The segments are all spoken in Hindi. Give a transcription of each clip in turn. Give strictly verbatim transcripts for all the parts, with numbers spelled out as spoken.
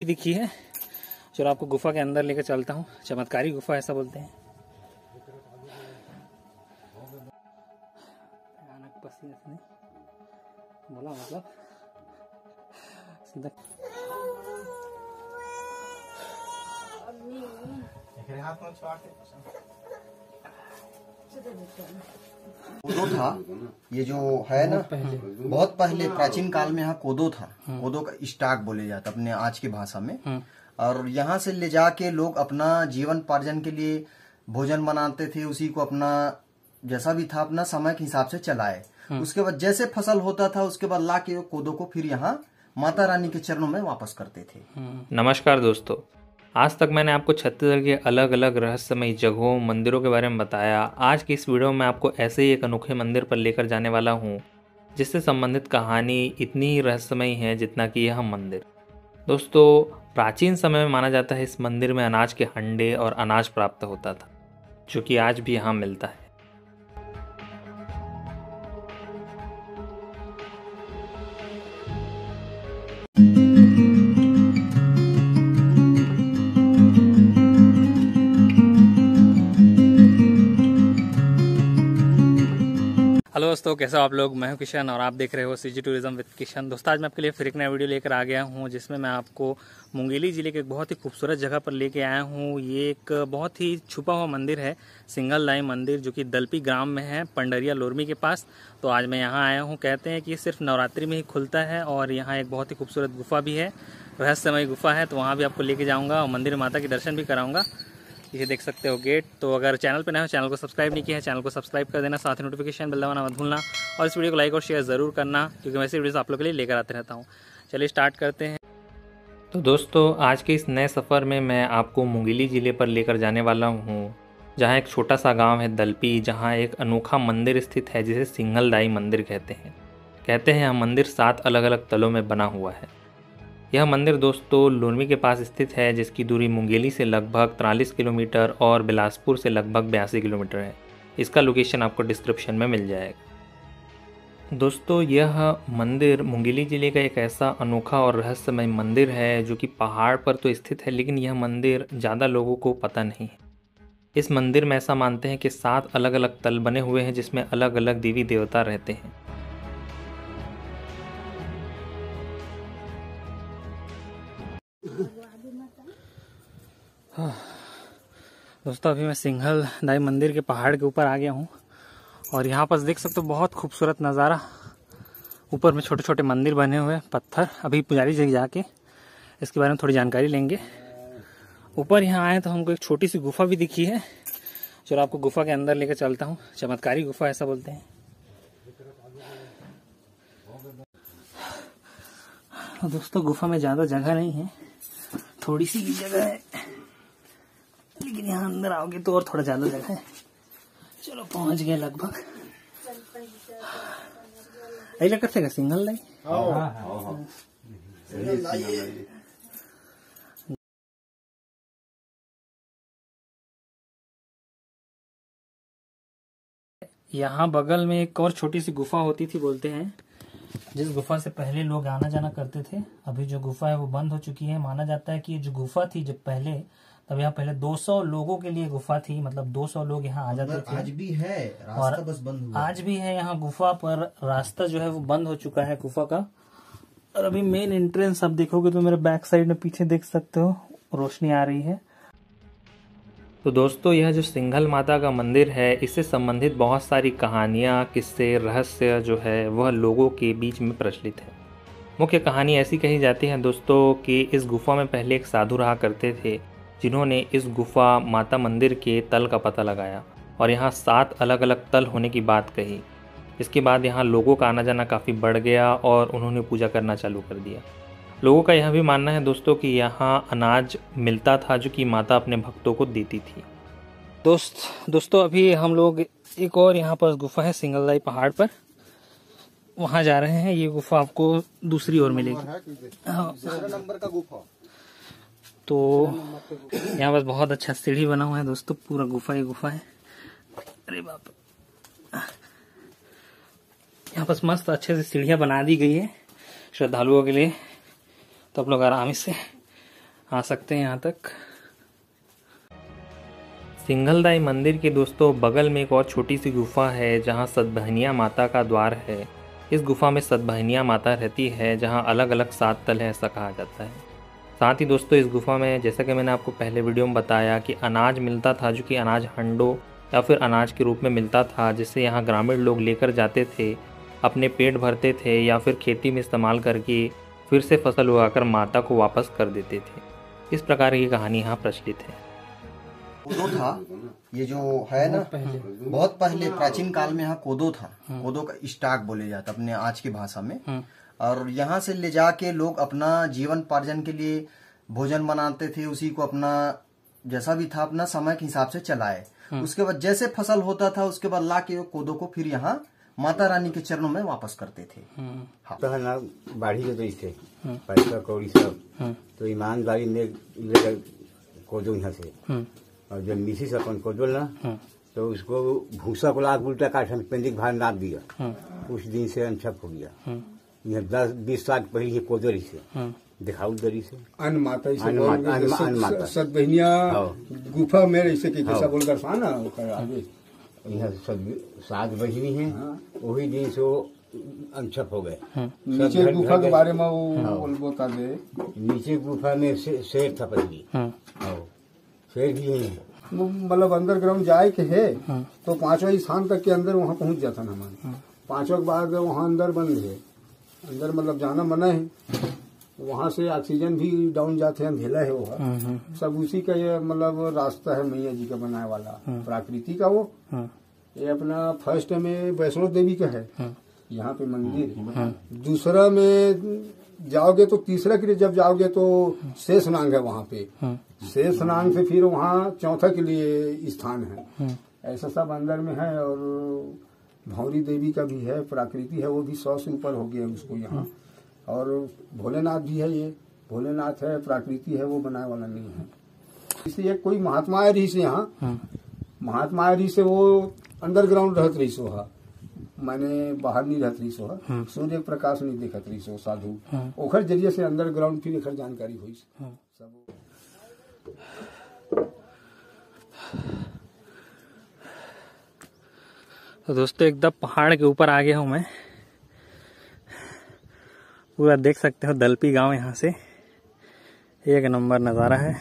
दिखी है। चलो आपको गुफा के अंदर लेकर चलता हूँ। चमत्कारी गुफा ऐसा बोलते हैं। पसीने से नहीं बोला मतलब सीधा कोदो था। ये जो है ना, बहुत पहले प्राचीन काल में यहाँ कोदो था। कोदो का स्टाक बोले जाता अपने आज की भाषा में। और यहाँ से ले जाके लोग अपना जीवन पार्जन के लिए भोजन बनाते थे। उसी को अपना जैसा भी था अपना समय के हिसाब से चलाए। उसके बाद जैसे फसल होता था उसके बाद ला के कोदो को फिर यहाँ माता रानी के चरणों में वापस करते थे। नमस्कार दोस्तों, आज तक मैंने आपको छत्तीसगढ़ के अलग अलग रहस्यमयी जगहों मंदिरों के बारे में बताया। आज की इस वीडियो में आपको ऐसे ही एक अनोखे मंदिर पर लेकर जाने वाला हूँ जिससे संबंधित कहानी इतनी ही रहस्यमयी है जितना कि यह मंदिर। दोस्तों, प्राचीन समय में माना जाता है इस मंदिर में अनाज के हंडे और अनाज प्राप्त होता था, जो कि आज भी यहाँ मिलता है। हेलो दोस्तों, कैसे हो आप लोग। मैं हूं किशन और आप देख रहे हो सीजी टूरिज्म विद किशन। दोस्तों, आज मैं आपके लिए फिर एक नया वीडियो लेकर आ गया हूं जिसमें मैं आपको मुंगेली जिले के एक बहुत ही खूबसूरत जगह पर लेके आया हूं। ये एक बहुत ही छुपा हुआ मंदिर है, सिंगल दाई मंदिर, जो कि दलपी ग्राम में है, पंडरिया लोरमी के पास। तो आज मैं यहाँ आया हूँ। कहते हैं कि ये सिर्फ नवरात्रि में ही खुलता है और यहाँ एक बहुत ही खूबसूरत गुफा भी है, रहस्यमयी गुफा है। तो वहाँ भी आपको लेके जाऊँगा और मंदिर माता के दर्शन भी कराऊँगा। ये देख सकते हो गेट। तो अगर चैनल पे नए हो, चैनल को सब्सक्राइब नहीं किया है, चैनल को सब्सक्राइब कर देना, साथ ही नोटिफिकेशन बेल दबाना मत भूलना और इस वीडियो को लाइक और शेयर ज़रूर करना, क्योंकि मैं ऐसी वीडियोस आप लोग के लिए लेकर आते रहता हूँ। चलिए स्टार्ट करते हैं। तो दोस्तों, आज के इस नए सफ़र में मैं आपको मुंगेली ज़िले पर लेकर जाने वाला हूँ, जहाँ एक छोटा सा गाँव है दलपी, जहाँ एक अनोखा मंदिर स्थित है जिसे सिंगल दाई मंदिर कहते हैं। कहते हैं यह मंदिर सात अलग अलग तलों में बना हुआ है। यह मंदिर दोस्तों लोरमी के पास स्थित है, जिसकी दूरी मुंगेली से लगभग तिरालीस किलोमीटर और बिलासपुर से लगभग बयासी किलोमीटर है। इसका लोकेशन आपको डिस्क्रिप्शन में मिल जाएगा। दोस्तों, यह मंदिर मुंगेली ज़िले का एक ऐसा अनोखा और रहस्यमय मंदिर है जो कि पहाड़ पर तो स्थित है, लेकिन यह मंदिर ज़्यादा लोगों को पता नहीं है। इस मंदिर में ऐसा मानते हैं कि सात अलग अलग तल बने हुए हैं जिसमें अलग अलग देवी देवता रहते हैं। दोस्तों, अभी मैं सिंगल दाई मंदिर के पहाड़ के ऊपर आ गया हूँ और यहाँ पर देख सकते हो बहुत खूबसूरत नज़ारा। ऊपर में छोटे छोटे मंदिर बने हुए हैं, पत्थर। अभी पुजारी जी जाके इसके बारे में थोड़ी जानकारी लेंगे। ऊपर यहाँ आए तो हमको एक छोटी सी गुफा भी दिखी है। चलो आपको गुफा के अंदर लेकर चलता हूँ। चमत्कारी गुफा ऐसा बोलते हैं। दोस्तों, गुफा में ज़्यादा जगह नहीं है, थोड़ी सी जगह है, लेकिन यहाँ अंदर आओगे तो और थोड़ा ज्यादा जगह है। चलो पहुंच गए लगभग। ऐसा करते हैं सिंगल लाई। यहाँ बगल में एक और छोटी सी गुफा होती थी बोलते हैं, जिस गुफा से पहले लोग आना जाना करते थे। अभी जो गुफा है वो बंद हो चुकी है। माना जाता है कि ये जो गुफा थी जब पहले, तब यहाँ पहले दो सौ लोगों के लिए गुफा थी, मतलब दो सौ लोग यहाँ आ जाते थे। आज भी है रास्ता, और बस बंद हुआ। आज भी है यहाँ गुफा पर, रास्ता जो है वो बंद हो चुका है गुफा का। और अभी मेन एंट्रेंस आप देखोगे तो मेरे बैक साइड में पीछे देख सकते हो रोशनी आ रही है। तो दोस्तों, यह जो सिंघल माता का मंदिर है, इससे संबंधित बहुत सारी कहानियाँ, किस्से, रहस्य जो है वह लोगों के बीच में प्रचलित है। मुख्य कहानी ऐसी कही जाती है दोस्तों कि इस गुफा में पहले एक साधु रहा करते थे, जिन्होंने इस गुफा माता मंदिर के तल का पता लगाया और यहाँ सात अलग अलग तल होने की बात कही। इसके बाद यहाँ लोगों का आना जाना काफ़ी बढ़ गया और उन्होंने पूजा करना चालू कर दिया। लोगों का यह भी मानना है दोस्तों कि यहाँ अनाज मिलता था जो कि माता अपने भक्तों को देती थी। दोस्त दोस्तों अभी हम लोग एक और यहाँ पर गुफा है सिंगल दाई पहाड़ पर, वहाँ जा रहे हैं। ये गुफा आपको दूसरी ओर मिलेगी। नंबर का गुफा। तो यहाँ बस बहुत अच्छा सीढ़ी बना हुआ है दोस्तों, पूरा गुफा ही गुफा है। अरे बाप, यहाँ पर मस्त अच्छे से सीढ़ियाँ बना दी गई है श्रद्धालुओं के लिए, तो आप लोग आराम से आ सकते हैं यहाँ तक। सिंघलदाई मंदिर के दोस्तों बगल में एक और छोटी सी गुफा है जहाँ सतभनिया माता का द्वार है। इस गुफा में सतभनिया माता रहती है जहाँ अलग अलग सात तल है ऐसा कहा जाता है। साथ ही दोस्तों इस गुफा में जैसा कि मैंने आपको पहले वीडियो में बताया कि अनाज मिलता था, जो कि अनाज हंडो या फिर अनाज के रूप में मिलता था, जिससे यहाँ ग्रामीण लोग लेकर जाते थे, अपने पेट भरते थे या फिर खेती में इस्तेमाल करके फिर से फसल उगाकर माता को वापस कर देते थे। इस प्रकार की कहानी यहाँ प्रचलित है। कोदो था, ये जो है ना बहुत पहले प्राचीन काल में यहाँ कोदो था। कोदो का स्टाक बोले जाता अपने आज की भाषा में। और यहाँ से ले जाके लोग अपना जीवन पार्जन के लिए भोजन बनाते थे, उसी को अपना जैसा भी था अपना समय के हिसाब से चलाए। उसके बाद जैसे फसल होता था उसके बाद ला के कोदो को फिर यहाँ माता रानी के चरणों में वापस करते थे। हाँ। तो ना बाढ़ी के तो इससे पैसा कौड़ी सब तो ईमानदारी में लेकर कोदो यहाँ से, और जब मिसी से अपन कोदो ना तो उसको भूसा को लाख उल्टा काट पेंडिक भार नाप दिया। उस दिन से अनछप हो गया। यह दस बीस साल पहले कोदो रही से दिखाऊ दरी से अन माता सत बहनिया गुफा में ऐसे की कैसा बोलकर था ना आगे यहाँ सब सात बजनी है। वही दिन से वो अनछप हो गए। नीचे गुफा के बारे में वो बता दे। नीचे गुफा में शेर था पहले, शेर भी है। मतलब अंडरग्राउंड जाए के है तो पांचवा स्थान तक के अंदर वहाँ पहुँच जाता ना हमारे। पांचवा के बाद वहाँ अंदर बंद है, अंदर मतलब जाना मना है। वहाँ से ऑक्सीजन भी डाउन जाते हैं, अंधेला है वो सब उसी का ये मतलब रास्ता है मैया जी का बनाने वाला प्रकृति का। वो ये अपना फर्स्ट में वैष्णो देवी का है यहाँ पे मंदिर। दूसरा में जाओगे तो तीसरा के लिए जब जाओगे तो शेषनाग है वहाँ पे। शेषनाग से फिर वहाँ चौथा के लिए स्थान है। ऐसा सब अंदर में है। और भौरी देवी का भी है, प्रकृति है, वो भी सौ से ऊपर हो गया उसको यहाँ। और भोलेनाथ भी है, ये भोलेनाथ है, प्रकृति है, वो बनाने वाला नहीं है। इसलिए कोई महात्मा रही से यहाँ महात्मा रही से वो अंडरग्राउंड रहत रही सो हा, माने बाहर नहीं रहत रही सो हा, सूर्य प्रकाश नहीं देखत रही सो साधु ओखर जरिए से अंडरग्राउंड फिर एखर जानकारी हुई सब। तो दोस्तों एकदम पहाड़ के ऊपर आ गया हूँ मैं। पूरा देख सकते हो दलपी गांव यहाँ से एक नंबर नज़ारा है।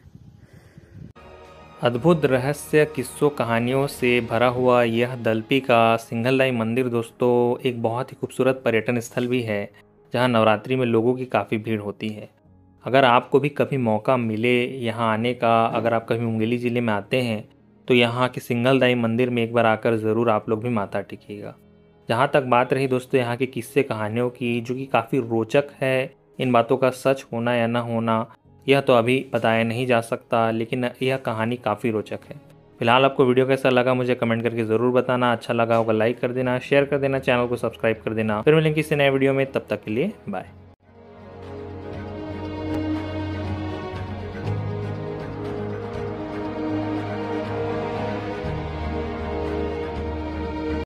अद्भुत रहस्य किस्सों कहानियों से भरा हुआ यह दलपी का सिंघलदाई मंदिर दोस्तों एक बहुत ही खूबसूरत पर्यटन स्थल भी है, जहाँ नवरात्रि में लोगों की काफ़ी भीड़ होती है। अगर आपको भी कभी मौका मिले यहाँ आने का, अगर आप कभी मुंगेली ज़िले में आते हैं तो यहाँ के सिंघलदाई मंदिर में एक बार आकर ज़रूर आप लोग भी माथा टेकिएगा। जहाँ तक बात रही दोस्तों यहाँ की किस्से कहानियों की, जो कि काफ़ी रोचक है, इन बातों का सच होना या ना होना यह तो अभी बताया नहीं जा सकता, लेकिन यह कहानी काफ़ी रोचक है। फिलहाल आपको वीडियो कैसा लगा मुझे कमेंट करके ज़रूर बताना। अच्छा लगा होगा लाइक कर देना, शेयर कर देना, चैनल को सब्सक्राइब कर देना। फिर मिलेंगे किसी नए वीडियो में, तब तक के लिए बाय।